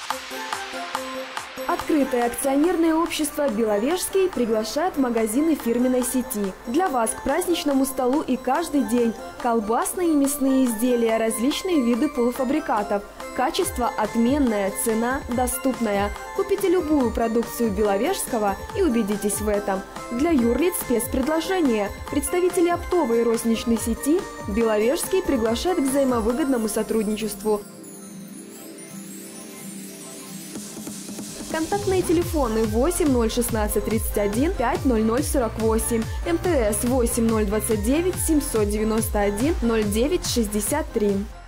Открытое акционерное общество «Беловежский» приглашает в магазины фирменной сети. Для вас к праздничному столу и каждый день колбасные и мясные изделия, различные виды полуфабрикатов. Качество отменное, цена доступная. Купите любую продукцию Беловежского и убедитесь в этом. Для юрлиц спецпредложение. Представители оптовой и розничной сети «Беловежский» приглашает к взаимовыгодному сотрудничеству. Контактные телефоны 8 016 31 5 00 48, МТС 8 029 791 09 63.